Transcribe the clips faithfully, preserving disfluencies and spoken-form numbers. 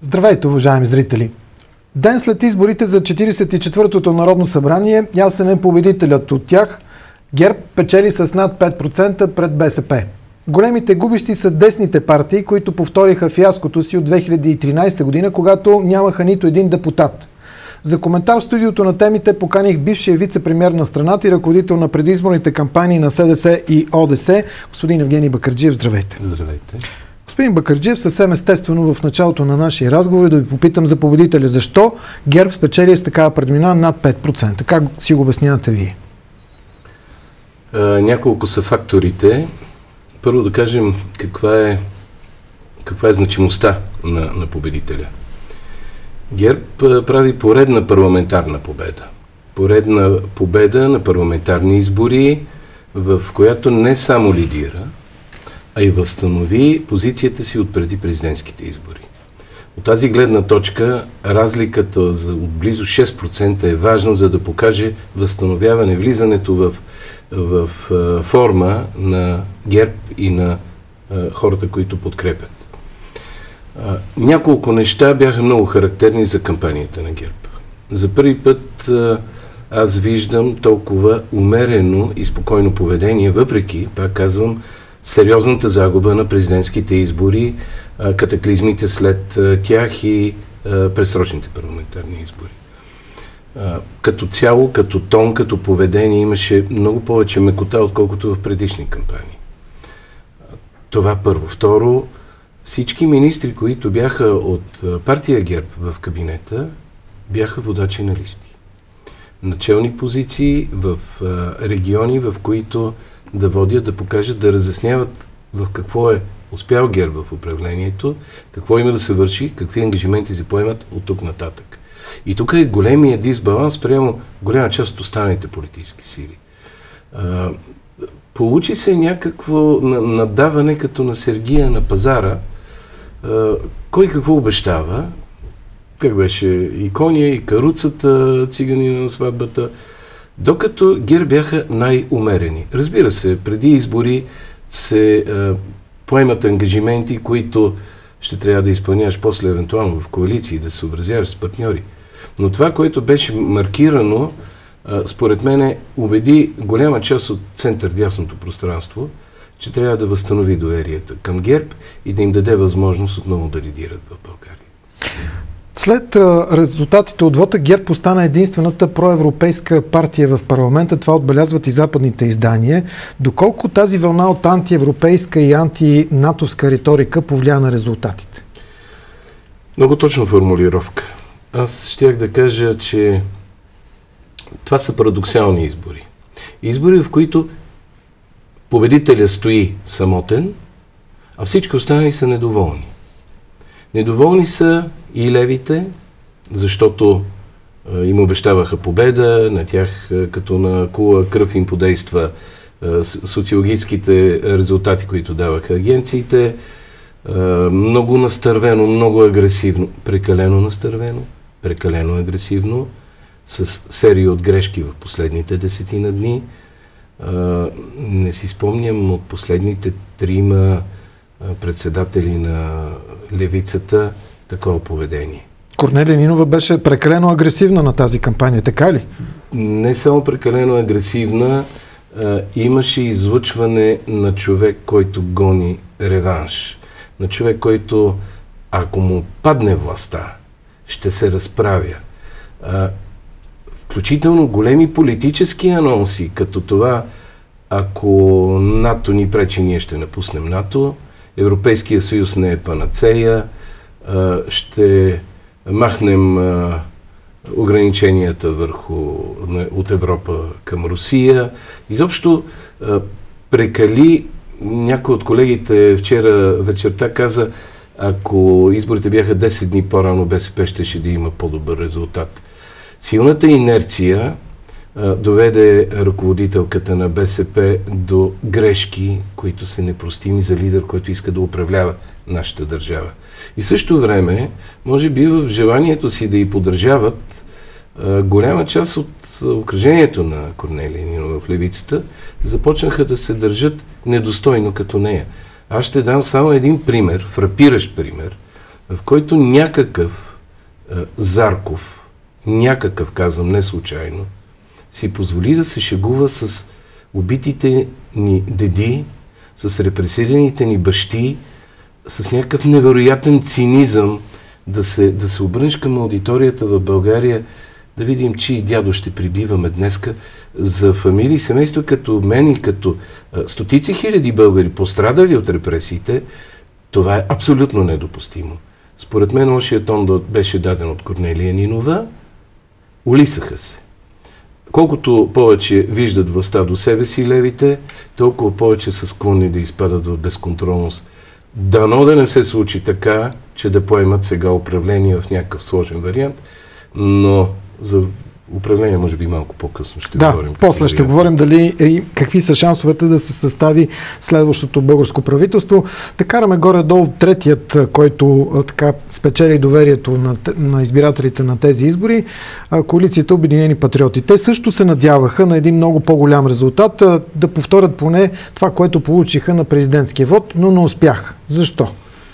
Здравейте, уважаеми зрители! Ден след изборите за четиридесет и четвъртото Народно събрание ясен е победителят от тях. ГЕРБ печели с над пет процента пред БСП. Големите губещи са десните партии, които повториха фиаското си от две хиляди и тринадесета година, когато нямаха нито един депутат. За коментар в студиото на темите поканих бившия вице-премиер на страната и ръководител на предизборните кампании на СДС и ОДС, господин Евгений Бакърджиев. Здравейте! Здравейте! Господин Бакърджиев, съвсем естествено в началото на нашия разговор да ви попитам за победителя. Защо ГЕРБ спечели с такава предмина над пет процента? Как си го обяснявате вие? А, няколко са факторите. Първо да кажем каква е, каква е значимостта на, на победителя. ГЕРБ прави поредна парламентарна победа. Поредна победа на парламентарни избори, в която не само лидира, а и възстанови позицията си от преди президентските избори. От тази гледна точка разликата за близо шест процента е важна, за да покаже възстановяване, влизането в, в, в форма на ГЕРБ и на а, хората, които подкрепят. А, няколко неща бяха много характерни за кампанията на ГЕРБ. За първи път а, аз виждам толкова умерено и спокойно поведение, въпреки, пак казвам, сериозната загуба на президентските избори, катаклизмите след тях и предсрочните парламентарни избори. Като цяло, като тон, като поведение имаше много повече мекота, отколкото в предишни кампании. Това първо. Второ, всички министри, които бяха от партия ГЕРБ в кабинета, бяха водачи на листи. Начални позиции в региони, в които да водят, да покажат, да разясняват в какво е успял ГЕРБ в управлението, какво има да се върши, какви ангажименти се поемат от тук нататък. И тук е големия дисбаланс прямо голяма част от останалите политически сили. А, получи се някакво надаване като на Сергия на пазара, а, кой какво обещава, как беше и коня, и каруцата, циганина на сватбата, докато ГЕРБ бяха най-умерени. Разбира се, преди избори се а, поемат ангажименти, които ще трябва да изпълняваш после евентуално в коалиции, да се съобразяваш с партньори. Но това, което беше маркирано, а, според мен убеди голяма част от център-дясното пространство, че трябва да възстанови доверието към ГЕРБ и да им даде възможност отново да лидират в България. След резултатите от вота ГЕРБ остана единствената проевропейска партия в парламента. Това отбелязват и западните издания. Доколко тази вълна от антиевропейска и антинатовска риторика повлия на резултатите? Много точна формулировка. Аз щях да кажа, че това са парадоксални избори. Избори, в които победителя стои самотен, а всички останали са недоволни. Недоволни са и левите, защото а, им обещаваха победа, на тях а, като на кула кръв им подейства а, социологическите резултати, които даваха агенциите. А, много настървено, много агресивно, прекалено настървено, прекалено агресивно, с серия от грешки в последните десетина дни. А, не си спомням от последните трима председатели на левицата такова поведение. Корнелия Нинова беше прекалено агресивна на тази кампания, така ли? Не само прекалено агресивна, а, имаше излъчване на човек, който гони реванш. На човек, който, ако му падне властта, ще се разправя. А, включително големи политически анонси, като това, ако НАТО ни пречи, ние ще напуснем НАТО, Европейския съюз не е панацея, ще махнем ограниченията върху, от Европа към Русия. Изобщо прекали, някой от колегите вчера вечерта каза, ако изборите бяха десет дни по-рано, БСП ще да има по-добър резултат. Силната инерция доведе ръководителката на БСП до грешки, които са непростими за лидер, който иска да управлява нашата държава. И също време, може би в желанието си да й поддържават, голяма част от окръжението на Корнелия Нинова в левицата започнаха да се държат недостойно като нея. Аз ще дам само един пример, фрапиращ пример, в който някакъв а, Зарков, някакъв, казвам, не случайно, си позволи да се шегува с убитите ни деди, с репресираните ни бащи, с някакъв невероятен цинизъм да се, да се обърнеш към аудиторията в България, да видим, чий дядо ще прибиваме днеска, за фамилии и семейства като мен и като а, стотици хиляди българи, пострадали от репресиите. Това е абсолютно недопустимо. Според мен лошият тон беше даден от Корнелия Нинова. Улисаха се. Колкото повече виждат властта до себе си левите, толкова повече са склонни да изпадат в безконтролност. Дано да не се случи така, че да поемат сега управление в някакъв сложен вариант, но за управление може би малко по-късно ще да, говорим. Да, после ще говорим дали и какви са шансовете да се състави следващото българско правителство. Да караме горе-долу третият, който така спечели доверието на, на избирателите на тези избори, коалицията Обединени патриоти. Те също се надяваха на един много по-голям резултат, да повторят поне това, което получиха на президентския вод, но не успяха. Защо?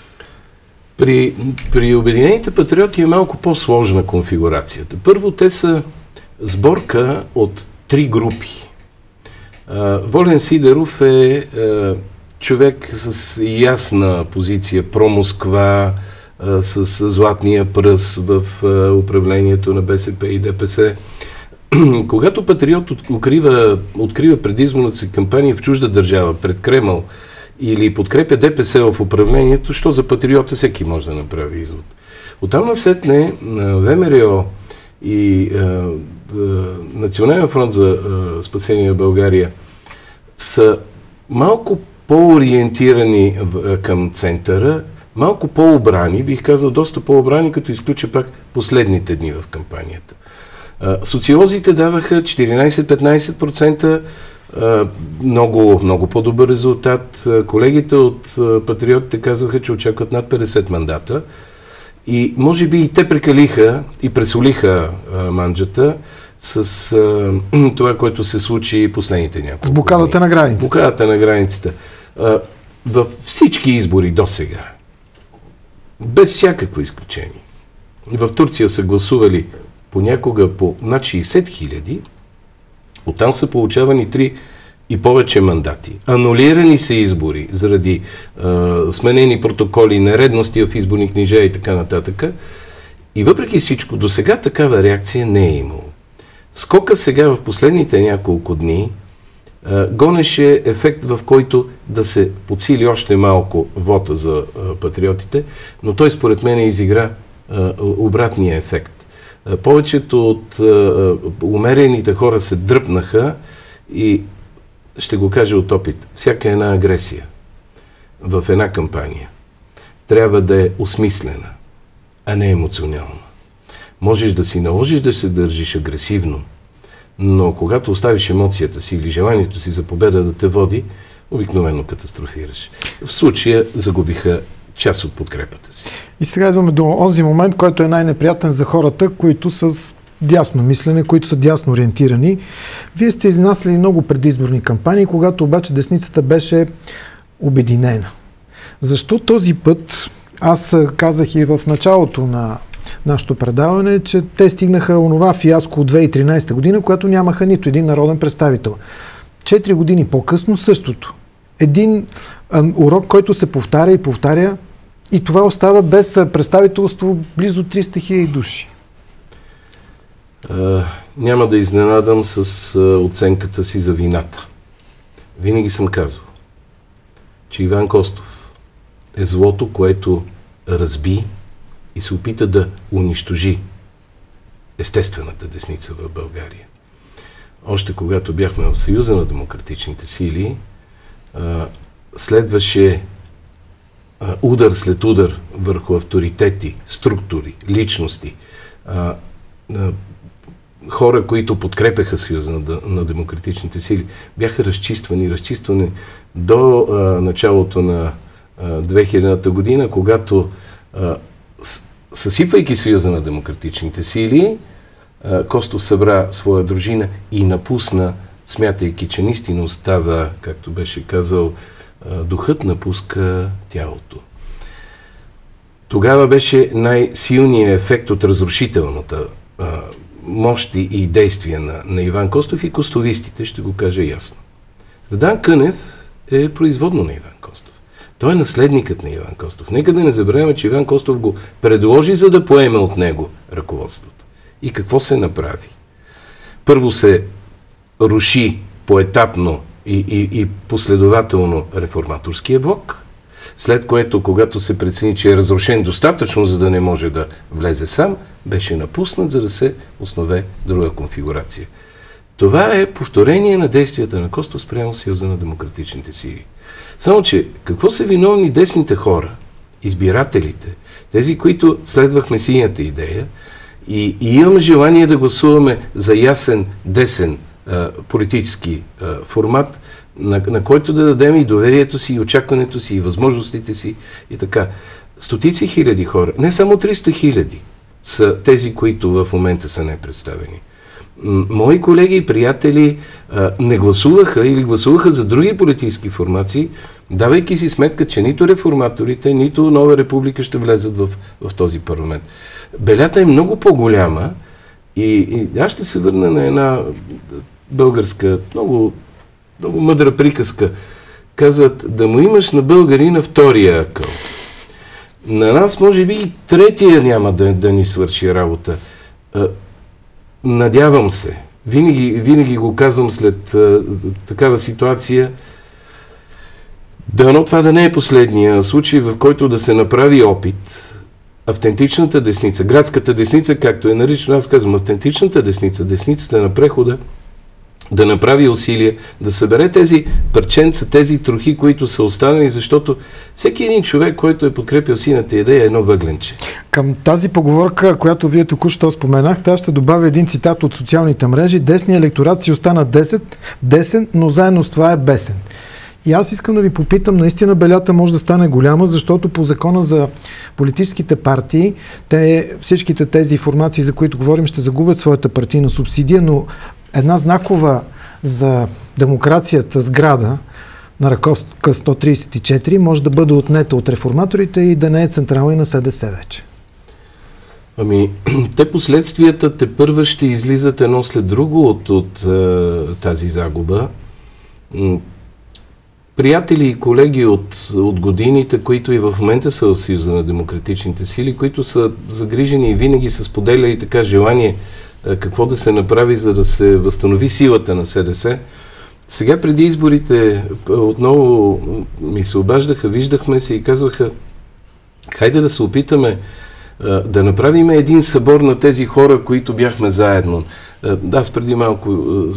При, при Обединените патриоти е малко по-сложна конфигурацията. Първо, те са сборка от три групи. Волен Сидеров е човек с ясна позиция про-Москва, с златния пръс в управлението на БСП и ДПС. Когато патриот открива, открива предизборната си кампания в чужда държава, пред Кремъл, или подкрепя ДПС в управлението, що за патриота всеки може да направи извод. Оттам насетне ВМРО и а, а, Национален фронт за а, спасение на България са малко по-ориентирани в, а, към центъра, малко по-обрани, бих казал доста по-обрани, като изключа пак последните дни в кампанията. А, социолозите даваха четиринайсет-петнайсет процента, много, много по-добър резултат. Колегите от патриотите казваха, че очакват над петдесет мандата. И може би и те прекалиха и пресолиха а, манджата с а, това, което се случи последните няколко. С блокадата на границата. Блокадата на границата. А, във всички избори до сега, без всякакво изключение, в Турция са гласували понякога по над шейсет хиляди, оттам са получавани три и повече мандати. Анулирани са избори заради а, сменени протоколи, нередности в изборни книжа и така нататък. И въпреки всичко, до сега такава реакция не е имало. Скока сега в последните няколко дни а, гонеше ефект, в който да се подсили още малко вота за а, патриотите, но той според мен изигра а, обратния ефект. Повечето от а, умерените хора се дръпнаха и, ще го кажа от опит, всяка една агресия в една кампания трябва да е осмислена, а не емоционална. Можеш да си наложиш да се държиш агресивно, но когато оставиш емоцията си или желанието си за победа да те води, обикновено катастрофираш. В случая загубиха част от подкрепата си. И сега идваме до онзи момент, който е най-неприятен за хората, които са дясно мислене, които са дясно ориентирани. Вие сте изнасяли много предизборни кампании, когато обаче десницата беше обединена. Защо този път, аз казах и в началото на нашето предаване, че те стигнаха онова фиаско от две хиляди и тринайсета година, когато нямаха нито един народен представител. Четири години по-късно същото. Един а, урок, който се повтаря и повтаря, и това остава без представителство близо триста хиляди души. А, няма да изненадам с а, оценката си за вината. Винаги съм казвал, че Иван Костов е злото, което разби и се опита да унищожи естествената десница в България. Още когато бяхме в Съюза на демократичните сили, а, следваше а, удар след удар върху авторитети, структури, личности, а, а, хора, които подкрепяха Съюза на, на демократичните сили, бяха разчиствани, разчиствани до а, началото на а, две хилядната година, когато а, с, съсипвайки Съюза на демократичните сили, а, Костов събра своя дружина и напусна, смятайки, че наистина остава, както беше казал, а, духът напуска тялото. Тогава беше най-силният ефект от разрушителната а, мощ и действия на, на Иван Костов и костовистите, ще го кажа ясно. Радан Кънев е производно на Иван Костов. Той е наследникът на Иван Костов. Нека да не забравяме, че Иван Костов го предложи, за да поеме от него ръководството. И какво се направи? Първо се руши поетапно и, и, и последователно реформаторския блок, след което, когато се прецени, че е разрушен достатъчно, за да не може да влезе сам, беше напуснат, за да се основе друга конфигурация. Това е повторение на действията на Костов спрямо Съюза на демократичните сили. Само че, какво са виновни десните хора, избирателите, тези, които следвахме синята идея и, и имаме желание да гласуваме за ясен, десен а, политически а, формат, на, на който да дадем и доверието си, и очакването си, и възможностите си, и така. Стотици хиляди хора, не само триста хиляди, са тези, които в момента са непредставени. Мои колеги и приятели а, не гласуваха или гласуваха за други политически формации, давайки си сметка, че нито реформаторите, нито Нова република ще влезат в, в този парламент. Белята е много по-голяма и, и аз ще се върна на една българска, много, много мъдра приказка. Казват, да му имаш на българина втория акъл. На нас може би и третия няма да, да ни свърши работа. Надявам се, винаги, винаги го казвам след а, такава ситуация, дано това да не е последния случай, в който да се направи опит автентичната десница, градската десница, както е наричана, аз казвам автентичната десница, десницата на прехода, да направи усилия, да събере тези парченца, тези трохи, които са останали, защото всеки един човек, който е подкрепил синята идея, е едно въгленче. Към тази поговорка, която вие току-що споменахте, аз ще добавя един цитат от социалните мрежи. Десният електорат си остана десет, десен, но заедно с това е бесен. И аз искам да ви попитам, наистина белята може да стане голяма, защото по закона за политическите партии, те, всичките тези формации, за които говорим, ще загубят своята партийна субсидия, но една знакова за демокрацията сграда на Раковска сто тридесет и четири може да бъде отнета от реформаторите и да не е централна и на СДС вече. Ами, те последствията те първа ще излизат едно след друго от, от е, тази загуба. Приятели и колеги от, от годините, които и в момента са в Съюза на демократичните сили, които са загрижени и винаги са споделяли така желание какво да се направи, за да се възстанови силата на СДС. Сега преди изборите отново ми се обаждаха, виждахме се и казваха, хайде да се опитаме да направим един събор на тези хора, които бяхме заедно. Аз преди малко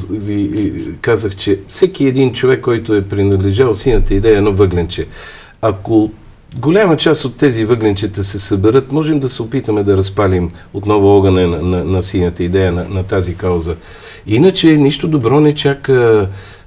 ви казах, че всеки един човек, който е принадлежал синята идея, е едно въгленче. Ако голяма част от тези въгленчета се съберат, можем да се опитаме да разпалим отново огъня на, на, на синята идея, на, на тази кауза. Иначе нищо добро не чака.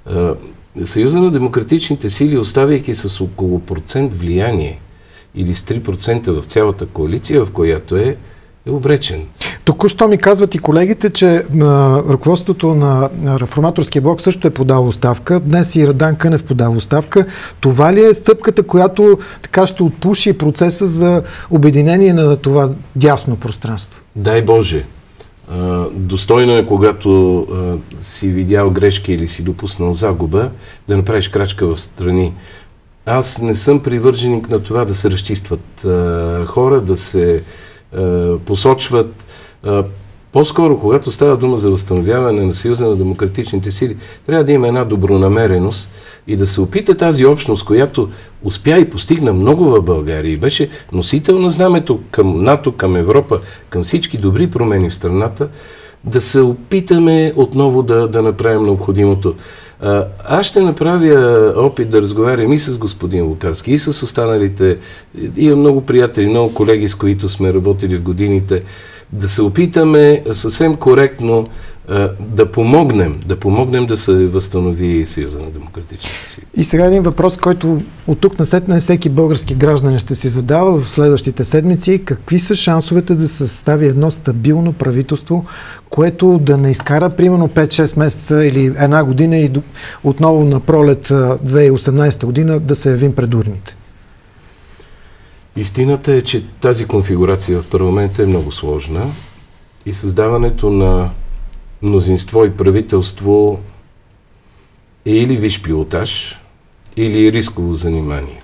Съюза на демократичните сили, оставяйки с около процент влияние или с три процента в цялата коалиция, в която е, е обречен. Току-що ми казват и колегите, че а, ръководството на, на реформаторския блок също е подало оставка. Днес и Радан Кънев подава оставка. Това ли е стъпката, която така ще отпуши процеса за обединение на това дясно пространство? Дай Боже. А, достойно е, когато а, си видял грешки или си допуснал загуба, да направиш крачка в страни. Аз не съм привърженик на това да се разчистват а, хора, да се а, посочват. А, по-скоро, когато става дума за възстановяване на Съюза на демократичните сили, трябва да има една добронамереност и да се опита тази общност, която успя и постигна много в България и беше носител на знамето към НАТО, към Европа, към всички добри промени в страната, да се опитаме отново да, да направим необходимото. Аз ще направя опит да разговарям и с господин Лукарски, и с останалите. Имам много приятели, много колеги, с които сме работили в годините. Да се опитаме съвсем коректно да помогнем, да помогнем да се възстанови Съюза на демократичните сили. И сега един въпрос, който от тук насетне всеки български гражданин ще си задава в следващите седмици. Какви са шансовете да се състави едно стабилно правителство, което да не изкара примерно пет-шест месеца или една година и отново на пролет две хиляди и осемнадесета година да се явим пред урните? Истината е, че тази конфигурация в парламента е много сложна и създаването на мнозинство и правителство е или висш пилотаж, или рисково занимание.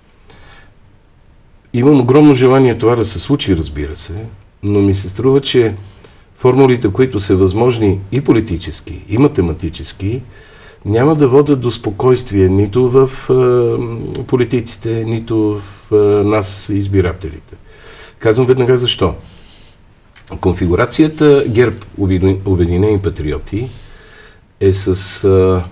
Имам огромно желание това да се случи, разбира се, но ми се струва, че формулите, които са възможни и политически, и математически, няма да водят до спокойствие нито в е, политиците, нито в е, нас, избирателите. Казвам веднага защо. Конфигурацията ГЕРБ Обединени патриоти е с е,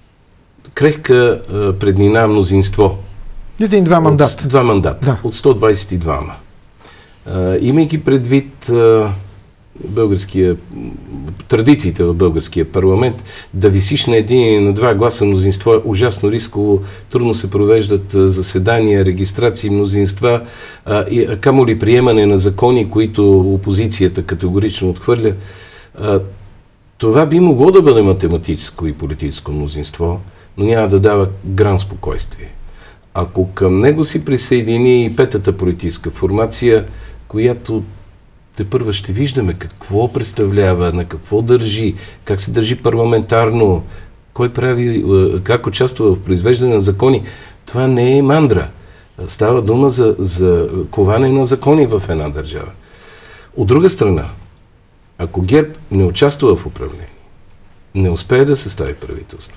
крехка е, преднина мнозинство. Един-два мандата. Два мандата. Да. От сто двадесет и двама. Е, имайки предвид е, българския, традициите в българския парламент, да висиш на един и на два гласа мнозинство е ужасно рисково, трудно се провеждат заседания, регистрации, мнозинства, а, и, а камо ли приемане на закони, които опозицията категорично отхвърля. А, това би могло да бъде математическо и политическо мнозинство, но няма да дава грам спокойствие. Ако към него си присъедини и петата политическа формация, която те първа ще виждаме какво представлява, на какво държи, как се държи парламентарно, кой прави, как участва в произвеждане на закони. Това не е мандра. Става дума за, за коване на закони в една държава. От друга страна, ако ГЕРБ не участва в управление, не успее да състави правителство,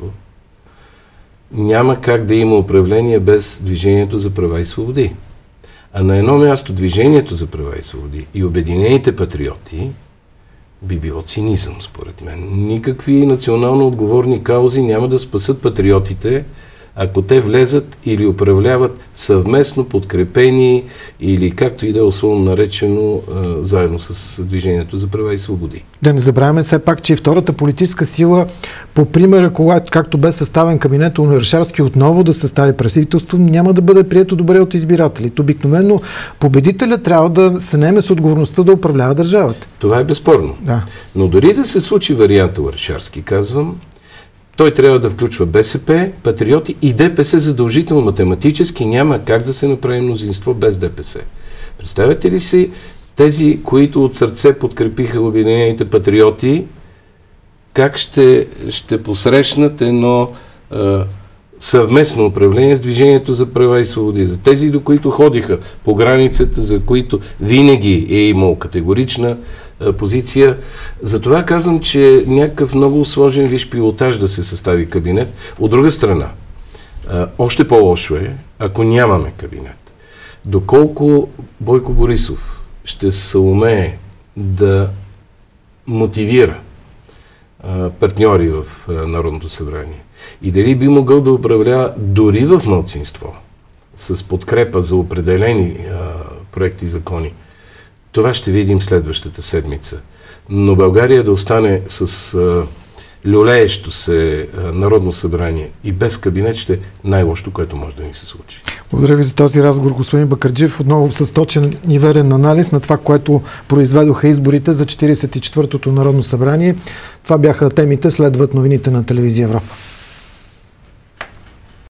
няма как да има управление без Движението за права и свободи. А на едно място Движението за права и свободи и Обединените патриоти би било цинизъм, според мен. Никакви национално отговорни каузи няма да спасат патриотите, ако те влезат или управляват съвместно подкрепени или както и да е условно наречено заедно с Движението за права и свободи. Да не забравяме все пак, че и втората политическа сила, по примера, както бе съставен кабинет Орешарски, отново да състави правителство, няма да бъде прието добре от избирателите. Обикновено победителя трябва да се наеме с отговорността да управлява държавата. Това е безспорно. Да. Но дори да се случи варианта Орешарски, казвам, той трябва да включва БСП, Патриоти и ДПС задължително математически. Няма как да се направи мнозинство без ДПС. Представете ли си тези, които от сърце подкрепиха Обединените патриоти, как ще, ще посрещнат едно а, съвместно управление с Движението за права и свободи? За тези, до които ходиха по границата, за които винаги е имал категорична позиция. Затова казвам, че някакъв много сложен виж пилотаж да се състави кабинет. От друга страна, още по-лошо е, ако нямаме кабинет. Доколко Бойко Борисов ще се умее да мотивира партньори в Народното събрание и дали би могъл да управлява дори в малцинство с подкрепа за определени проекти и закони, това ще видим следващата седмица. Но България да остане с а, люлеещо се а, Народно събрание и без кабинет ще е най-лошото, което може да ни се случи. Благодаря ви за този разговор, господин Бакърджиев. Отново с точен и верен анализ на това, което произведоха изборите за четиридесет и четвъртото Народно събрание. Това бяха темите, следват новините на телевизия Европа.